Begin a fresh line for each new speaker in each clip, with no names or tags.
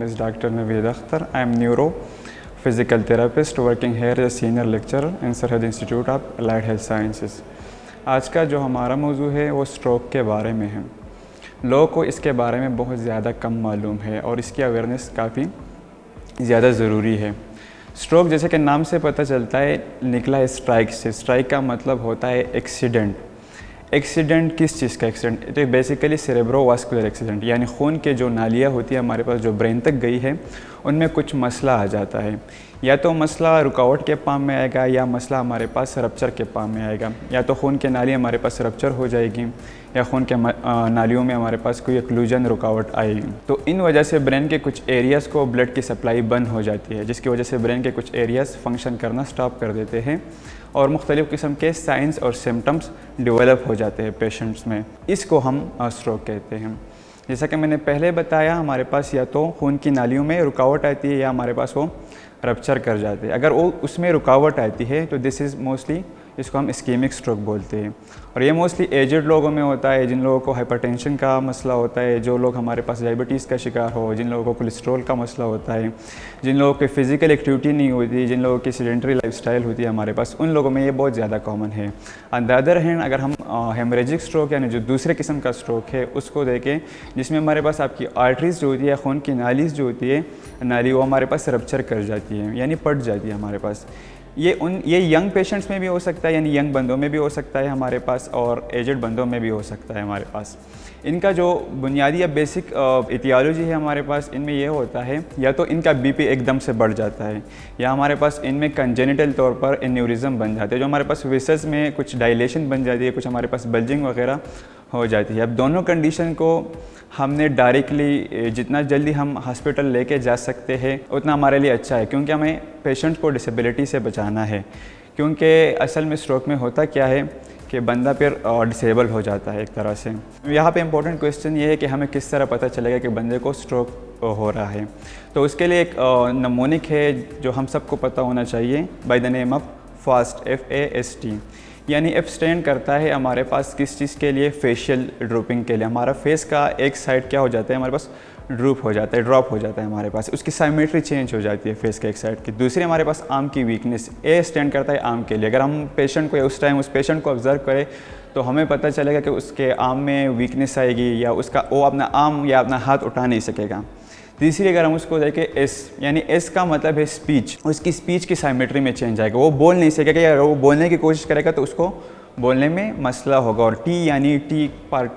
is Dr. Naveed Akhtar. I am neuro physical therapist working here as a senior lecturer in Sarhad Institute of Allied Health Sciences. आज का जो हमारा मौजू है वो stroke के बारे में है। लोगों को इसके बारे में बहुत ज़्यादा कम मालूम है और इसकी अवेयरनेस काफ़ी ज़्यादा ज़रूरी है। स्ट्रोक जैसे कि नाम से पता चलता है निकला है स्ट्राइक से। स्ट्राइक का मतलब होता है एक्सीडेंट। एक्सीडेंट किस चीज़ का एक्सीडेंट? तो बेसिकली सेरेब्रोवास्कुलर एक्सीडेंट, यानी खून के जो नालियाँ होती है हमारे पास जो ब्रेन तक गई है उनमें कुछ मसला आ जाता है। या तो मसला रुकावट के पाम में आएगा या मसला हमारे पास रप्चर के पाम में आएगा। या तो खून के नालियाँ हमारे पास रप्चर हो जाएगी या खून के नालियों में हमारे पास कोई एक्लूजन रुकावट आएगी। तो इन वजह से ब्रेन के कुछ एरियाज़ को ब्लड की सप्लाई बंद हो जाती है, जिसकी वजह से ब्रेन के कुछ एरियाज़ फंक्शन करना स्टॉप कर देते हैं और मुख्तलिफ़ किस्म के साइंस और सिम्टम्स डेवलप हो जाते हैं पेशेंट्स में। इसको हम स्ट्रोक कहते हैं। जैसा कि मैंने पहले बताया, हमारे पास या तो खून की नालियों में रुकावट आती है या हमारे पास वो रप्चर कर जाते हैं। अगर वो उसमें रुकावट आती है तो दिस इज़ मोस्टली, इसको हम इस्कीमिक स्ट्रोक बोलते हैं। और ये मोस्टली एजड लोगों में होता है, जिन लोगों को हाइपरटेंशन का मसला होता है, जो लोग हमारे पास डायबिटीज़ का शिकार हो, जिन लोगों को कोलेस्ट्रॉल का मसला होता है, जिन लोगों की फ़िज़िकल एक्टिविटी नहीं होती, जिन लोगों की सेडेंटरी लाइफस्टाइल होती है हमारे पास, उन लोगों में ये बहुत ज़्यादा कॉमन है। ऑन द अदर हैंड अगर हम हेमरेजिक स्ट्रोक यानी जो दूसरे किस्म का स्ट्रोक है उसको देखें, जिसमें हमारे पास आपकी आर्टरीज़ जो होती है, खून की नालीज़ जो होती है, नाली वो हमारे पास रप्चर कर जाती है यानी पट जाती है हमारे पास। ये यंग पेशेंट्स में भी हो सकता है, यानी यंग बंदों में भी हो सकता है हमारे पास, और एजड बंदों में भी हो सकता है हमारे पास। इनका जो बुनियादी या बेसिक एटियोलॉजी है हमारे पास, इनमें ये होता है या तो इनका बीपी एकदम से बढ़ जाता है या हमारे पास इनमें कंजेनिटल तौर पर एन्यूरिज्म बन जाते हैं, जो हमारे पास वेसल्स में कुछ डायलेशन बन जाती है, कुछ हमारे पास बल्जिंग वगैरह हो जाती है। अब दोनों कंडीशन को हमने डायरेक्टली जितना जल्दी हम हॉस्पिटल लेके जा सकते हैं उतना हमारे लिए अच्छा है, क्योंकि हमें पेशेंट को डिसेबिलिटी से बचाना है। क्योंकि असल में स्ट्रोक में होता क्या है कि बंदा फिर डिसेबल हो जाता है एक तरह से। यहाँ पे इम्पोर्टेंट क्वेश्चन ये है कि हमें किस तरह पता चलेगा कि बंदे को स्ट्रोक हो रहा है। तो उसके लिए एक नमूनिक है जो हम सबको पता होना चाहिए, by the name of FAST, FAST, यानी एफ स्टैंड करता है हमारे पास किस चीज़ के लिए? फेशियल ड्रूपिंग के लिए। हमारा फेस का एक साइड क्या हो जाता है हमारे पास? ड्रूप हो जाता है, ड्रॉप हो जाता है हमारे पास, उसकी साइमेट्री चेंज हो जाती है फेस के एक साइड की। दूसरी हमारे पास आर्म की वीकनेस, ए स्टैंड करता है आर्म के लिए। अगर हम पेशेंट को उस टाइम उस पेशेंट को ऑब्जर्व करें तो हमें पता चलेगा कि उसके आर्म में वीकनेस आएगी या वो अपना आर्म या अपना हाथ उठा नहीं सकेगा। तीसरी अगर हम उसको देखें एस, यानी एस का मतलब है स्पीच, उसकी स्पीच की साइमेट्री में चेंज आएगा, वो बोल नहीं सकेगा या अगर वो बोलने की कोशिश करेगा तो उसको बोलने में मसला होगा। और टी यानी टी पर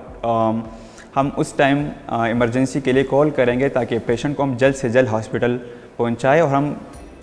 हम उस टाइम इमरजेंसी के लिए कॉल करेंगे ताकि पेशेंट को हम जल्द से जल्द हॉस्पिटल पहुंचाएं और हम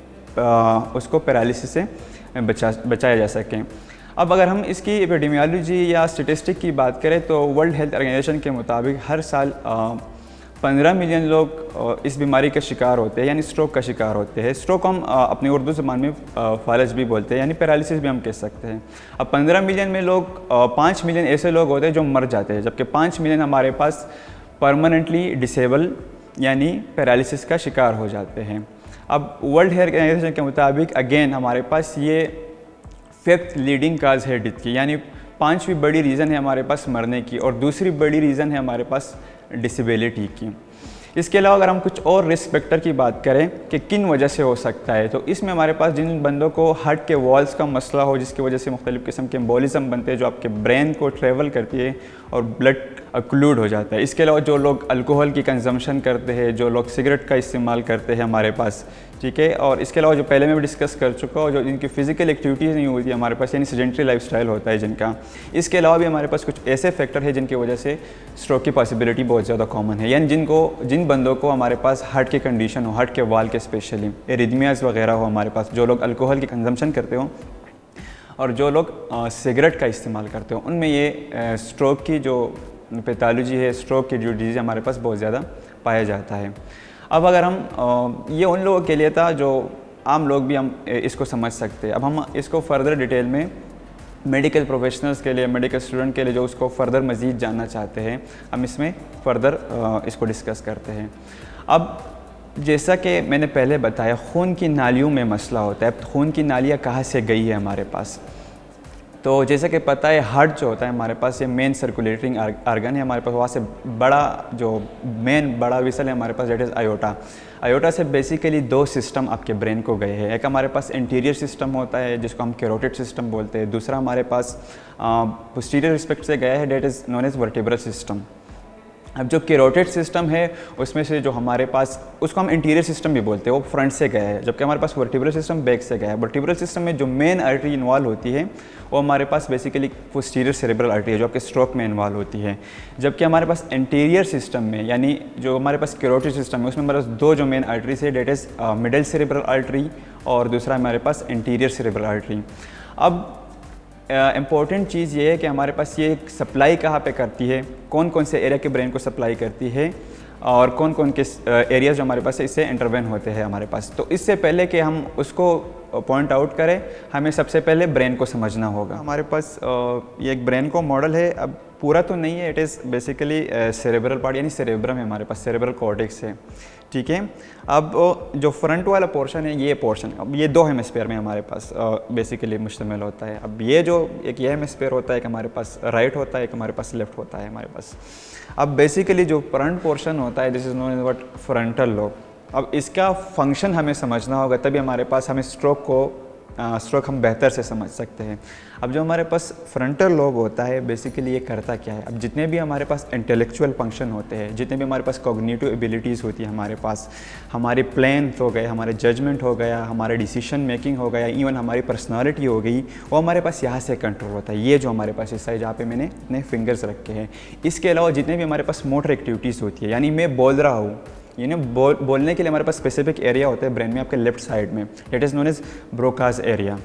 उसको पैरालिसिस से बचाया जा सकें। अब अगर हम इसकी एपिडेमियोलॉजी या स्टेटिस्टिक की बात करें तो वर्ल्ड हेल्थ ऑर्गेनाइजेशन के मुताबिक हर साल 15 मिलियन लोग इस बीमारी का शिकार होते हैं, यानी स्ट्रोक का शिकार होते हैं। स्ट्रोक हम अपनी उर्दू ज़बान में फालज भी बोलते हैं, यानी पैरालिसिस भी हम कह सकते हैं। अब 15 मिलियन में लोग 5 मिलियन ऐसे लोग होते हैं जो मर जाते हैं, जबकि 5 मिलियन हमारे पास परमानेंटली डिसेबल यानी पैरालिसिस का शिकार हो जाते हैं। अब वर्ल्ड हेल्थ ऑर्गेनाइजेशन के मुताबिक अगेन हमारे पास ये 5th लीडिंग काज है डेथ की, यानी 5वीं बड़ी रीज़न है हमारे पास मरने की, और दूसरी बड़ी रीज़न है हमारे पास डिसेबिलिटी की। इसके अलावा अगर हम कुछ और रिस्क फैक्टर की बात करें कि किन वजह से हो सकता है, तो इसमें हमारे पास जिन बंदों को हार्ट के वॉल्स का मसला हो, जिसकी वजह से मुख्तलिफ़ किस्म के एम्बोलिज्म बनते हैं जो आपके ब्रेन को ट्रेवल करती है और ब्लड अक्लूड हो जाता है। इसके अलावा जो लोग अल्कोहल की कंजम्पशन करते हैं, जो लोग सिगरेट का इस्तेमाल करते हैं हमारे पास, ठीक है, और इसके अलावा जो पहले मैं भी डिस्कस कर चुका हूँ, जो जिनकी फ़िज़िकल एक्टिविटीज़ नहीं होती हमारे पास, यानी सेडेंटरी लाइफस्टाइल होता है जिनका। इसके अलावा भी हमारे पास कुछ ऐसे फैक्टर हैं जिनकी वजह से स्ट्रोक की पॉसिबिलिटी बहुत ज़्यादा कॉमन है, यानी जिन बंदों को हमारे पास हार्ट की कंडीशन हो, हार्ट के वाल के स्पेशली एरिथमियाज़ वगैरह हो हमारे पास, जो लोग अल्कोहल की कंजम्पशन करते हो और जो लोग सिगरेट का इस्तेमाल करते हो, उनमें ये स्ट्रोक की जो पैथोलॉजी है, स्ट्रोक की जो डिजीज़ हमारे पास बहुत ज़्यादा पाया जाता है। अब अगर हम ये उन लोगों के लिए था जो आम लोग भी हम इसको समझ सकते हैं। अब हम इसको फर्दर डिटेल में मेडिकल प्रोफेशनल्स के लिए, मेडिकल स्टूडेंट के लिए जो उसको फर्दर मज़ीद जानना चाहते हैं, हम इसमें फ़र्दर इसको डिस्कस करते हैं। अब जैसा कि मैंने पहले बताया, खून की नालियों में मसला होता है। खून की नालियाँ कहाँ से गई है हमारे पास? तो जैसे कि पता है हार्ट जो होता है हमारे पास, ये मेन सर्कुलेटिंग आर्गन है हमारे पास। वहाँ से बड़ा जो मेन बड़ा विसल है हमारे पास, डेट इज़ आयोटा। आयोटा से बेसिकली दो सिस्टम आपके ब्रेन को गए हैं। एक हमारे पास इंटीरियर सिस्टम होता है जिसको हम कैरोटिड सिस्टम बोलते हैं, दूसरा हमारे पास पोस्टीरियर रिस्पेक्ट से गया है, that is known as vertebral system. अब जो कैरोटिड सिस्टम है उसमें से जो हमारे पास, उसको हम इंटीरियर सिस्टम भी बोलते हैं, वो फ्रंट से गया है, जबकि हमारे पास वर्टिब्रल सिस्टम बैक से गया है। वर्टिब्रल सिस्टम में जो मेन आर्टरी इन्वॉल्व होती है वो हमारे पास बेसिकली पोस्टीरियर सेरेब्रल आर्टरी है जो आपके स्ट्रोक में इन्वॉल्व होती है। जबकि हमारे पास इंटीरियर सिस्टम में, यानी जो हमारे पास कैरोटिड सिस्टम है, उसमें हमारे पास दो जो मेन आर्टरीज है, that is middle cerebral artery और दूसरा हमारे पास इंटीरियर सेरेब्रल आर्टरी। अब इम्पॉर्टेंट चीज़ ये है कि हमारे पास ये सप्लाई कहाँ पे करती है, कौन कौन से एरिया के ब्रेन को सप्लाई करती है और कौन कौन के एरियाज जो हमारे पास इससे इंटरवेन होते हैं हमारे पास। तो इससे पहले कि हम उसको पॉइंट आउट करें, हमें सबसे पहले ब्रेन को समझना होगा। हमारे पास ये एक ब्रेन को मॉडल है, अब पूरा तो नहीं है, it is basically cerebral part यानी सेरेब्रम है हमारे पास, सेरेब्रल कॉर्टेक्स है, ठीक है। अब जो फ्रंट वाला पोर्शन है, ये पोर्शन, अब ये दो हेमिस्फीयर में हमारे पास बेसिकली मुश्तमिल होता है। अब ये जो एक ये हेमिस्फीयर होता है, एक हमारे पास राइट होता है, एक हमारे पास लेफ्ट होता है हमारे पास। अब बेसिकली जो फ्रंट पोर्शन होता है, this is known as what frontal lobe. अब इसका फंक्शन हमें समझना होगा, तभी हमारे पास हमें स्ट्रोक हम बेहतर से समझ सकते हैं। अब जो हमारे पास फ्रंटल लोब होता है, बेसिकली ये करता क्या है, अब जितने भी हमारे पास इंटेलेक्चुअल फंक्शन होते हैं, जितने भी हमारे पास कॉग्निटिव एबिलिटीज़ होती है हमारे पास, हमारे प्लान हो गए, हमारे जजमेंट हो गया, हमारे डिसीजन मेकिंग हो गया, इवन हमारी पर्सनालिटी हो गई, वो हमारे पास यहाँ से कंट्रोल होता है। ये जो हमारे पास हिस्सा है जहाँ पे मैंने अपने फिंगर्स रखे हैं। इसके अलावा जितने भी हमारे पास मोटर एक्टिविटीज़ होती है, यानी मैं बोल रहा हूँ, बोलने के लिए हमारे पास स्पेसिफिक एरिया होता है ब्रेन में आपके लेफ्ट साइड में, it is known as Broca's area,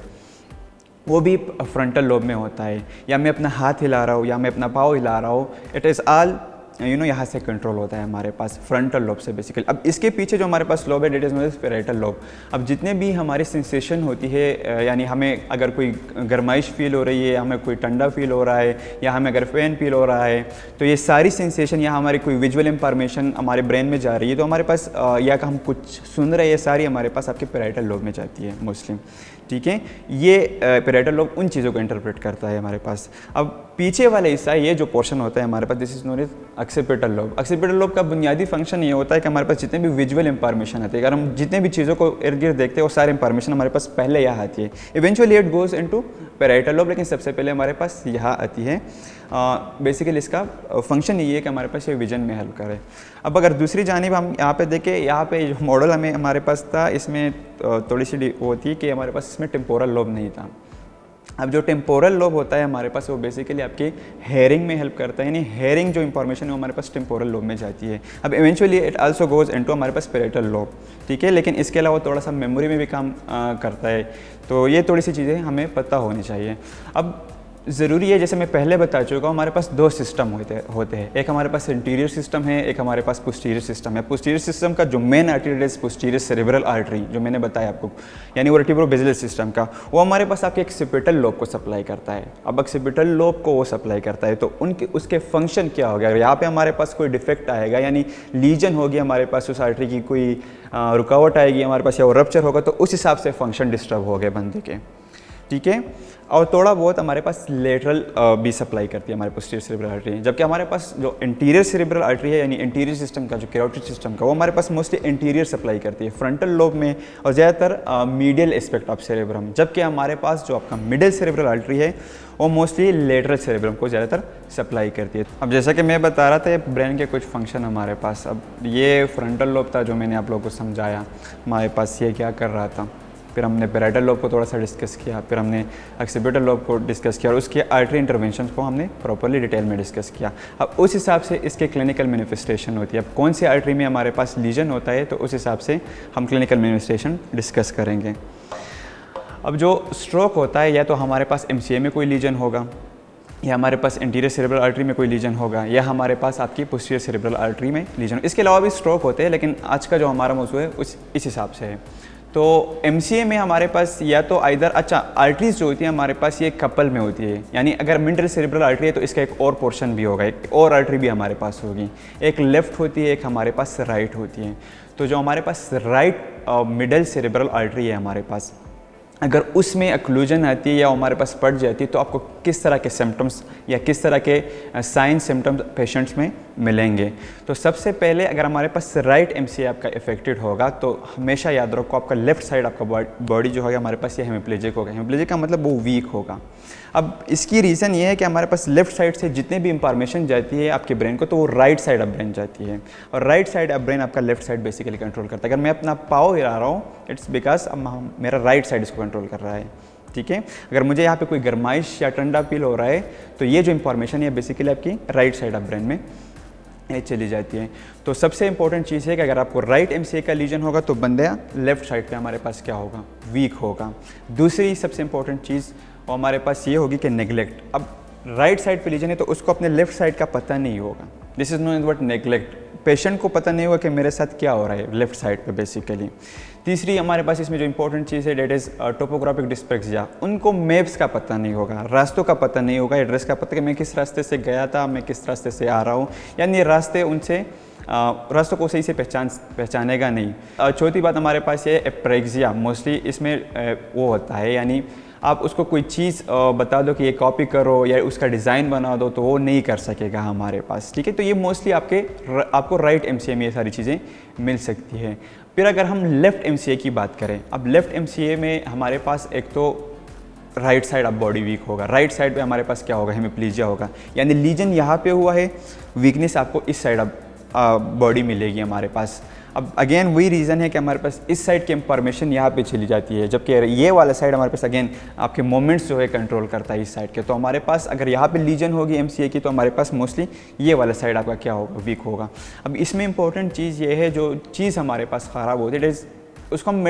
वो भी फ्रंटल लोब में होता है। या मैं अपना हाथ हिला रहा हूँ या मैं अपना पाँव हिला रहा हूँ, इट इज़ ऑल यहाँ से कंट्रोल होता है हमारे पास फ्रंटल लोब से बेसिकली। अब इसके पीछे जो हमारे पास लोब है, that is known as parietal lobe. अब जितने भी हमारी सेंसेशन होती है, यानी हमें अगर कोई गर्माइश फील हो रही है, हमें कोई ठंडा फील हो रहा है, या हमें अगर पेन फील हो रहा है, तो ये सारी सेंसेशन या हमारी कोई विजुअल इंफॉर्मेशन हमारे ब्रेन में जा रही है, तो हमारे पास या हम कुछ सुन रहे हैं, सारी हमारे पास आपके पैराइटल लोब में जाती है मोस्टली, ठीक है। ये पैराइटल लोब उन चीज़ों को इंटरप्रेट करता है हमारे पास। अब पीछे वाला हिस्सा, ये जो पोर्शन होता है हमारे पास, this is known as occipital lobe. Occipital lobe का बुनियादी फंक्शन ये होता है कि हमारे पास जितने भी विजुअल इंफॉर्मेशन आती है, अगर हम जितने भी चीज़ों को इर्द गिर्द देखते हैं, वो सारी इंफॉर्मेशन हमारे पास पहले यहाँ आती है। Eventually it goes into parietal lobe, लेकिन सबसे पहले हमारे पास यहाँ आती है। बेसिकली इसका फंक्शन ये है कि हमारे पास ये विजन में हेल्प करे। अब अगर दूसरी जानिब हम यहाँ पे देखें, यहाँ पे जो मॉडल हमारे पास था, इसमें थोड़ी सी वो होती कि हमारे पास इसमें टेम्पोरल लोब नहीं था। अब जो टेम्पोरल लोब होता है हमारे पास, वो बेसिकली आपकी हेयरिंग में हेल्प करता है, यानी हेयरिंग जो इंफॉर्मेशन है वो हमारे पास टेम्पोरल लोब में जाती है। अब eventually it also goes into हमारे पास पैराइटल लोब, ठीक है, लेकिन इसके अलावा थोड़ा सा मेमोरी में भी काम करता है। तो ये थोड़ी सी चीज़ें हमें पता होनी चाहिए। अब ज़रूरी है, जैसे मैं पहले बता चुका हूँ, हमारे पास दो सिस्टम होते हैं, एक हमारे पास इंटीरियर सिस्टम है, एक हमारे पास पोस्टीरियर सिस्टम है। पोस्टीरियर सिस्टम का जो मेन आर्टरी है पोस्टीरियर सेरेब्रल आर्टरी, जो मैंने बताया आपको, यानी वर्टिब्रोबेसिलर सिस्टम का, वो हमारे पास आपके ऑक्सीपिटल लोब को सप्लाई करता है। अब ऑक्सीपिटल लोब को वो सप्लाई करता है, तो उसके फंक्शन क्या हो गया, यहाँ पे हमारे पास कोई डिफेक्ट आएगा, यानी लीजन होगी हमारे पास उस आर्टरी की, कोई रुकावट आएगी हमारे पास, या वो रप्चर होगा, तो उस हिसाब से फंक्शन डिस्टर्ब हो गए बंदे के, ठीक है। और थोड़ा बहुत हमारे पास लेटरल भी सप्लाई करती है हमारे पोस्टीरियर सेरेब्रल आर्टरी, जबकि हमारे पास जो इंटीरियर सेरेब्रल आर्टरी है, यानी इंटीरियर सिस्टम का, जो कैरोटिड सिस्टम का, वो हमारे पास मोस्टली इंटीरियर सप्लाई करती है फ्रंटल लोब में, और ज़्यादातर मीडियल एस्पेक्ट ऑफ सेरेब्रम। जबकि हमारे पास जो आपका मिडिल सेरेब्रल आर्टरी है, वो मोस्टली लेटरल सेरेब्रम को ज़्यादातर सप्लाई करती है। अब जैसा कि मैं बता रहा था, ब्रेन के कुछ फंक्शन हमारे पास, अब ये फ्रंटल लोब था जो मैंने आप लोगों को समझाया, हमारे पास ये क्या कर रहा था, फिर हमने पैराइटल लोब को थोड़ा सा डिस्कस किया, फिर हमने ऑक्सीपिटल लोब को डिस्कस किया, और उसके आर्टरी इंटरवेंशन को हमने प्रॉपर्ली डिटेल में डिस्कस किया। अब उस हिसाब से इसके क्लिनिकल मैनिफेस्टेशन होती है। अब कौन सी आर्टरी में हमारे पास लीजन होता है, तो उस हिसाब से हम क्लिनिकल मैनिफेस्टेशन डिस्कस करेंगे। अब जो स्ट्रोक होता है, या तो हमारे पास MCA में कोई लीजन होगा, या हमारे पास इंटीरियर सेरेब्रल आर्टरी में कोई लीजन होगा, या हमारे पास आपकी पोस्टीरियर सेरेब्रल आर्टरी में लीजन। इसके अलावा भी स्ट्रोक होते हैं, लेकिन आज का जो हमारा मौजू है इस हिसाब से है। तो MCA में हमारे पास या तो आइदर, अच्छा, आर्टरीज जो होती है हमारे पास ये कपल में होती है, यानी अगर मिडिल सेरेब्रल आर्टरी है तो इसका एक और पोर्शन भी होगा, एक और आर्टरी भी हमारे पास होगी, एक लेफ़्ट होती है, एक हमारे पास राइट होती है। तो जो हमारे पास राइट मिडिल सेरेब्रल आर्टरी है हमारे पास, अगर उसमें अक्लूजन आती है या हमारे पास पड़ जाती है तो आपको किस तरह के सिम्टम्स या किस तरह के साइन सिम्टम्स पेशेंट्स में मिलेंगे। तो सबसे पहले अगर हमारे पास राइट एमसीए आपका इफेक्टेड होगा तो हमेशा याद रखो आपका लेफ़्ट साइड आपका बॉडी जो होगा हमारे पास ये हेमिप्लेजिक होगा। हेमिप्लेजिक का मतलब वो वीक होगा। अब इसकी रीज़न ये है कि हमारे पास लेफ़्ट साइड से जितने भी इंफॉर्मेशन जाती है आपके ब्रेन को तो वो राइट साइड ऑफ ब्रेन जाती है, और राइट साइड ऑफ ब्रेन आपका लेफ़्ट साइड बेसिकली कंट्रोल करता है। अगर मैं अपना पाँव हिला रहा हूँ इट्स बिकॉज अब मेरा राइट साइड इसको कंट्रोल कर रहा है, ठीक है। अगर मुझे यहाँ पे कोई गर्माइश या ठंडा फील हो रहा है तो ये जो इंफॉर्मेशन है बेसिकली आपकी राइट साइड ऑफ ब्रेन में चली जाती है। तो सबसे इंपॉर्टेंट चीज़ है कि अगर आपको राइट एमसीए का लीजन होगा तो बंदा लेफ़्ट साइड पे हमारे पास क्या होगा, वीक होगा। दूसरी सबसे इंपॉर्टेंट चीज़ और हमारे पास ये होगी कि नेगलेक्ट। अब राइट साइड पे लीजन है तो उसको अपने लेफ़्ट साइड का पता नहीं होगा, this is known what neglect. Patient को पता नहीं होगा कि मेरे साथ क्या हो रहा है लेफ़्ट साइड पे बेसिकली। तीसरी हमारे पास इसमें जो इंपॉर्टेंट चीज़ है डेट इज़ टोपोग्राफिक डिस्पेक्सिया। उनको मैप्स का पता नहीं होगा, रास्तों का पता नहीं होगा, एड्रेस का पता कि मैं किस रास्ते से गया था, मैं किस रास्ते से आ रहा हूँ, यानी रास्ते उनसे रास्तों को सही से पहचानेगा नहीं। चौथी बात हमारे पास ये एप्रेक्सिया, मोस्टली इसमें वो होता है, यानी आप उसको कोई चीज़ बता दो कि ये कॉपी करो या उसका डिज़ाइन बना दो तो वो नहीं कर सकेगा हमारे पास, ठीक है। तो ये मोस्टली आपको राइट एमसीए में ये सारी चीज़ें मिल सकती है। फिर अगर हम लेफ़्ट एमसीए की बात करें, अब लेफ़्ट एमसीए में हमारे पास एक तो right side of body weak होगा, राइट साइड पे हमारे पास क्या होगा, हेमिप्लीजिया होगा, यानी लीजन यहाँ पे हुआ है, वीकनेस आपको इस साइड ऑफ बॉडी मिलेगी हमारे पास। अब अगेन वही रीज़न है कि हमारे पास इस साइड की इंफॉर्मेशन यहाँ पे चली जाती है, जबकि ये वाला साइड हमारे पास अगेन आपके मोमेंट्स जो है कंट्रोल करता है इस साइड के। तो हमारे पास अगर यहाँ पे लीजन होगी एमसीए की तो हमारे पास मोस्टली ये वाला साइड आपका क्या होगा, वीक होगा। अब इसमें इंपॉर्टेंट चीज़ ये है, जो चीज़ हमारे पास ख़राब होती है उसको हम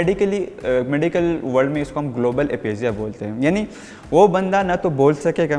मेडिकल वर्ल्ड में इसको हम ग्लोबल एपेजिया बोलते हैं, यानी वो बंदा ना तो बोल सकेगा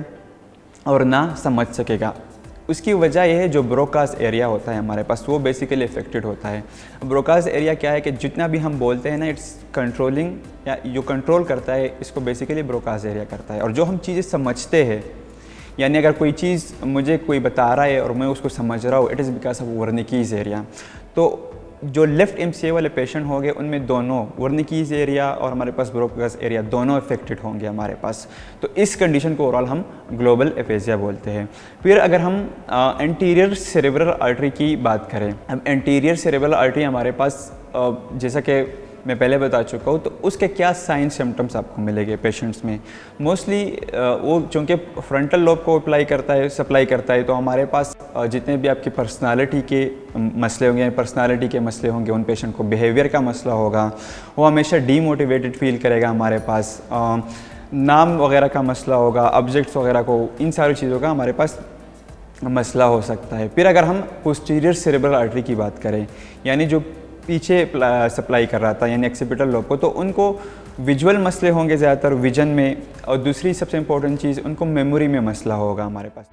और ना समझ सकेगा। उसकी वजह यह है जो ब्रोकास एरिया होता है हमारे पास वो बेसिकली इफेक्टेड होता है। ब्रोकास एरिया क्या है कि जितना भी हम बोलते हैं ना इट्स कंट्रोलिंग, या जो कंट्रोल करता है इसको बेसिकली ब्रोकास एरिया करता है। और जो हम चीज़ें समझते हैं, यानी अगर कोई चीज़ मुझे कोई बता रहा है और मैं उसको समझ रहा हूँ, it is because of Wernicke's area. तो जो लेफ़्ट एमसीए वाले पेशेंट होंगे उनमें दोनों वर्निकीज़ एरिया और हमारे पास ब्रोकास एरिया दोनों इफेक्टेड होंगे हमारे पास। तो इस कंडीशन को ओवरऑल हम ग्लोबल एपेजिया बोलते हैं। फिर अगर हम एंटीरियर सेरेब्रल आर्टरी की बात करें, अब एंटीरियर सेरेब्रल आर्टरी हमारे पास जैसा कि मैं पहले बता चुका हूँ, तो उसके क्या साइन सिम्टम्स आपको मिलेंगे पेशेंट्स में। मोस्टली वो चूँकि फ्रंटल लोब को सप्लाई करता है, तो हमारे पास जितने भी आपकी पर्सनालिटी के मसले होंगे, पर्सनालिटी के मसले होंगे, उन पेशेंट को बिहेवियर का मसला होगा, वो हमेशा डीमोटिवेटेड फील करेगा हमारे पास, नाम वगैरह का मसला होगा, ऑब्जेक्ट्स वगैरह को, इन सारी चीज़ों का हमारे पास मसला हो सकता है। फिर अगर हम पोस्टीरियर सेरेब्रल आर्टरी की बात करें, यानी जो पीछे सप्लाई कर रहा था यानी एक्सिपिटल लोब को, तो उनको विजुअल मसले होंगे ज़्यादातर विजन में, और दूसरी सबसे इम्पोर्टेंट चीज़ उनको मेमोरी में मसला होगा हमारे पास।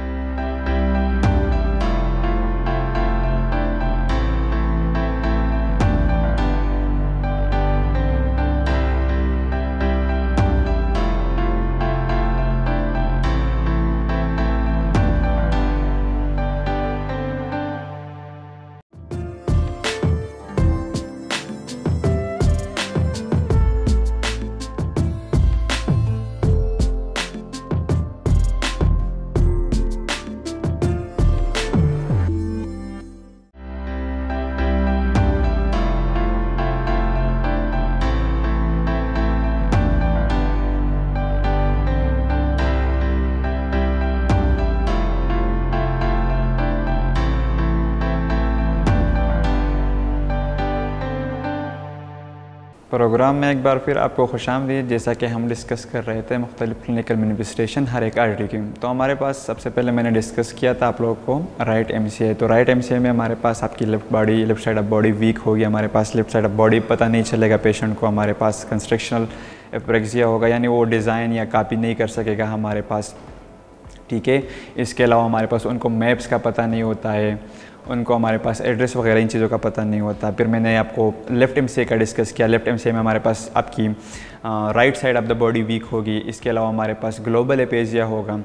प्रोग्राम में एक बार फिर आपको खुशामदीद। जैसा कि हम डिस्कस कर रहे थे मुख्तलिफ क्लिनिकल मैनिफेस्टेशन हर एक आर्टरी की, तो हमारे पास सबसे पहले मैंने डिस्कस किया था आप लोगों को राइट एमसीए। तो राइट एमसीए में हमारे पास आपकी left side of body weak होगी, हमारे पास लेफ्ट साइड ऑफ बॉडी पता नहीं चलेगा पेशेंट को, हमारे पास कंस्ट्रक्शनल एप्रेक्सिया होगा, यानी वो डिज़ाइन या कॉपी नहीं कर सकेगा हमारे पास, ठीक है। इसके अलावा हमारे पास उनको मैप्स का पता नहीं होता है, उनको हमारे पास एड्रेस वगैरह इन चीज़ों का पता नहीं होता। फिर मैंने आपको लेफ़्ट एमसीए का डिस्कस किया। लेफ़्ट एमसीए में हमारे पास आपकी right side of the body weak होगी। इसके अलावा हमारे पास ग्लोबल एपेजिया होगा,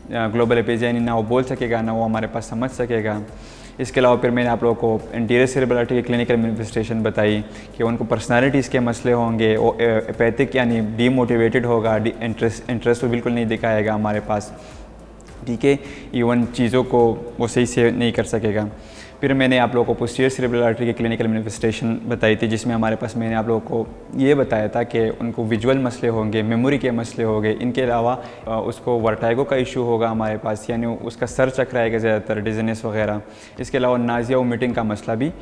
ग्लोबल एपीजिया यानी ना वो बोल सकेगा ना वो हमारे पास समझ सकेगा। इसके अलावा फिर मैंने आप लोगों को एंटीरियर सेरेब्रल की क्लिनिकल मैनिफेस्टेशन बताई कि उनको पर्सनालिटीज़ के मसले होंगे, वो एपैथिक यानी डीमोटिवेटेड होगा, इंटरेस्ट तो बिल्कुल नहीं दिखाएगा हमारे पास, ठीक है, इवन चीज़ों को वो सही से नहीं कर सकेगा। फिर मैंने आप लोगों को पोस्टीरियर सेरेब्रल आर्टरी की क्लिनिकल मैनिफेस्टेशन बताई थी, जिसमें हमारे पास मैंने आप लोगों को ये बताया था कि उनको विजुअल मसले होंगे, मेमोरी के मसले होंगे, इनके अलावा उसको वर्टाइगो का इशू होगा हमारे पास, यानी उसका सर चकराएगा ज़्यादातर, डिजीनेस वगैरह। इसके अलावा नाजिया वोमिटिंग का मसला भी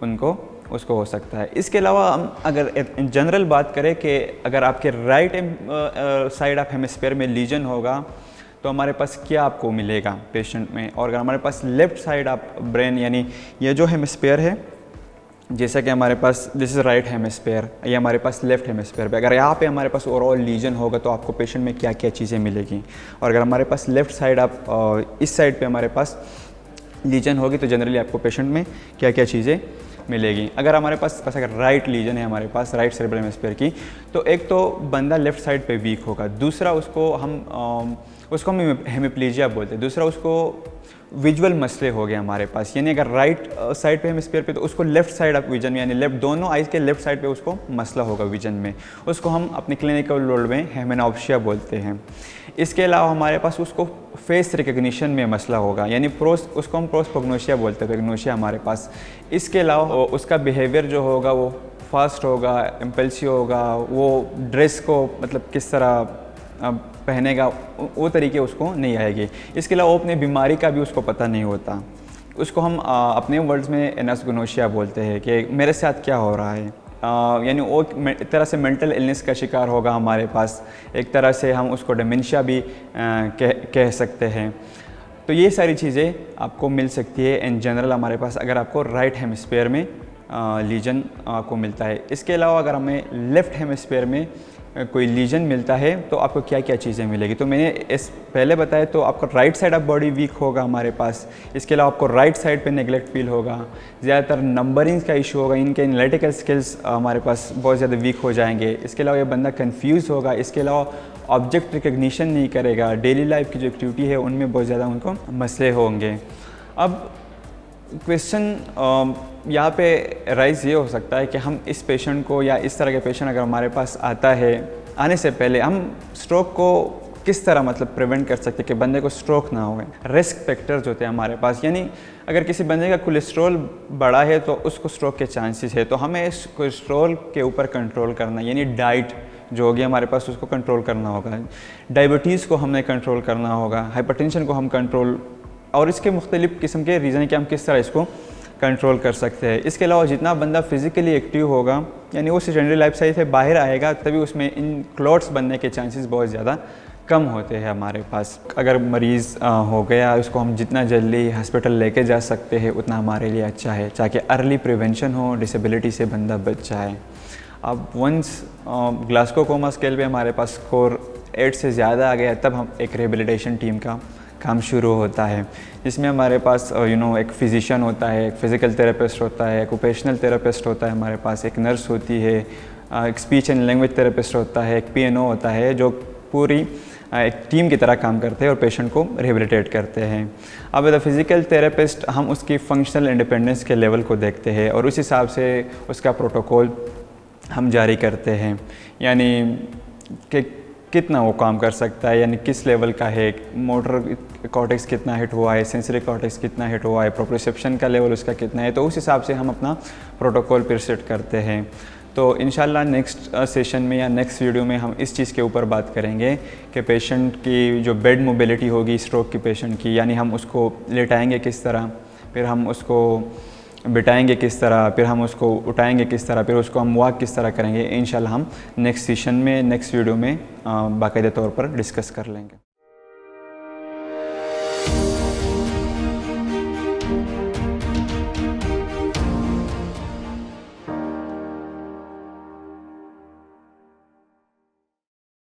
उसको हो सकता है। इसके अलावा हम अगर इन जनरल बात करें कि अगर आपके राइट साइड ऑफ हेमिस्फीयर में लीजन होगा तो हमारे पास क्या आपको मिलेगा पेशेंट में, और अगर हमारे पास लेफ़्ट साइड ऑफ ब्रेन यानी ये जो हेमिस्फीयर है, जैसा कि हमारे पास दिस इज़ राइट हेमिस्फीयर, ये हमारे पास लेफ़्ट हेमिस्फीयर पे, अगर यहाँ पे हमारे पास ओवरऑल लीजन होगा तो आपको पेशेंट में क्या क्या चीज़ें मिलेगी, और अगर हमारे पास लेफ़्ट साइड ऑफ इस साइड पे हमारे पास लीजन होगी तो जनरली आपको पेशेंट में क्या क्या चीज़ें मिलेगी। अगर हमारे पास अगर राइट लीजन है हमारे पास राइट सेरेब्रल हेमिस्फीयर की, तो एक तो बंदा लेफ़्ट साइड पे वीक होगा, दूसरा उसको हम हेमिप्लीजिया बोलते हैं, दूसरा उसको विजुअल मसले हो गए हमारे पास, यानी अगर राइट साइड पे हेमिस्फीयर पे तो उसको लेफ़्ट साइड ऑफ विजन यानी लेफ्ट दोनों आइज़ के लेफ़्ट साइड पे उसको मसला होगा विजन में, उसको हम अपने क्लिनिकल वर्ल्ड में हेमेनॉप्सिया बोलते हैं। इसके अलावा हमारे पास उसको फेस रिकग्निशन में मसला होगा, यानी उसको हम प्रोसपोग्नोसिया बोलते हैं, प्रोग्नोसिया हमारे पास। इसके अलावा उसका बिहेवियर जो होगा वो फास्ट होगा, इम्पल्सिव होगा, वो ड्रेस को मतलब किस तरह पहनेगा वो तरीके उसको नहीं आएगी। इसके अलावा वो अपने बीमारी का भी उसको पता नहीं होता, उसको हम अपने वर्ड्स में एनास्गोनोसिया बोलते हैं कि मेरे साथ क्या हो रहा है, यानी वो एक तरह से मेंटल इलनेस का शिकार होगा हमारे पास, एक तरह से हम उसको डिमेंशिया भी कह सकते हैं। तो ये सारी चीज़ें आपको मिल सकती है इन जनरल हमारे पास अगर आपको राइट हेमिस्फीयर में लीजन को मिलता है। इसके अलावा अगर हमें लेफ़्ट हेमिस्फीयर में कोई लीजन मिलता है तो आपको क्या क्या चीज़ें मिलेगी, तो मैंने इस पहले बताया, तो आपका right side of body weak होगा हमारे पास। इसके अलावा आपको राइट साइड पे नेगलेक्ट फील होगा, ज़्यादातर नंबरिंग का इशू होगा, इनके एनालिटिकल स्किल्स हमारे पास बहुत ज़्यादा वीक हो जाएंगे। इसके अलावा ये बंदा कंफ्यूज होगा, इसके अलावा ऑब्जेक्ट रिकग्निशन नहीं करेगा, डेली लाइफ की जो एक्टिविटी है उनमें बहुत ज़्यादा उनको मसले होंगे। अब क्वेश्चन यहाँ पे राइज ये हो सकता है कि हम इस पेशेंट को या इस तरह के पेशेंट अगर हमारे पास आता है, आने से पहले हम स्ट्रोक को किस तरह मतलब प्रिवेंट कर सकते हैं कि बंदे को स्ट्रोक ना हो। रिस्क फैक्टर्स होते हैं हमारे पास, यानी अगर किसी बंदे का कोलेस्ट्रॉल बढ़ा है तो उसको स्ट्रोक के चांसेस है, तो हमें इस कोलेस्ट्रॉल के ऊपर कंट्रोल करना, यानी डाइट जो होगी हमारे पास उसको कंट्रोल करना होगा, डायबिटीज़ को हमने कंट्रोल करना होगा, हाइपरटेंशन को हम कंट्रोल, और इसके मुख्तलिफ़ किस्म के रीज़न कि हम किस तरह इसको कंट्रोल कर सकते हैं। इसके अलावा जितना बंदा फिज़िकली एक्टिव होगा, यानी वो सेकेंडरी लाइफ स्टाइल से बाहर आएगा, तभी उसमें इन क्लॉट्स बनने के चांसेस बहुत ज़्यादा कम होते हैं हमारे पास। अगर मरीज़ हो गया, उसको हम जितना जल्दी हॉस्पिटल लेके जा सकते हैं उतना हमारे लिए अच्छा है, ताकि अर्ली प्रिवेंशन हो, डिसेबिलिटी से बंदा बच जाए। अब वंस ग्लासगो कोमा स्केल पे हमारे पास स्कोर 8 से ज़्यादा आ गया, तब हम एक रिहेबिलिटेशन टीम का काम शुरू होता है, जिसमें हमारे पास एक फिजिशियन होता है, एक फ़िज़िकल थेरेपिस्ट होता है, एक ऑक्यूपेशनल थेरेपिस्ट होता है हमारे पास, एक नर्स होती है, एक स्पीच एंड लैंग्वेज थेरेपिस्ट होता है, एक PNO होता है, जो पूरी एक टीम की तरह काम करते हैं और पेशेंट को रिहेबिलिटेट करते हैं। अब द फिज़िकल थेरेपिस्ट हम उसकी फंक्शनल इंडिपेंडेंस के लेवल को देखते हैं और उस हिसाब से उसका प्रोटोकॉल हम जारी करते हैं, यानी कि कितना वो काम कर सकता है, यानी किस लेवल का है, मोटर कॉर्टेक्स कितना हिट हुआ है, सेंसरी कॉर्टेक्स कितना हिट हुआ है, प्रोप्रियोसेप्शन का लेवल उसका कितना है, तो उस हिसाब से हम अपना प्रोटोकॉल फिर सेट करते हैं। तो इंशाल्लाह नेक्स्ट सेशन में या नेक्स्ट वीडियो में हम इस चीज़ के ऊपर बात करेंगे कि पेशेंट की जो बेड मोबिलिटी होगी स्ट्रोक की पेशेंट की, यानी हम उसको लेटाएंगे किस तरह, फिर हम उसको बिठाएंगे किस तरह, फिर हम उसको उठाएंगे किस तरह, फिर उसको हम वॉक किस तरह करेंगे, इंशाल्लाह हम नेक्स्ट सेशन में नेक्स्ट वीडियो में बाकायदा तौर पर डिस्कस कर लेंगे।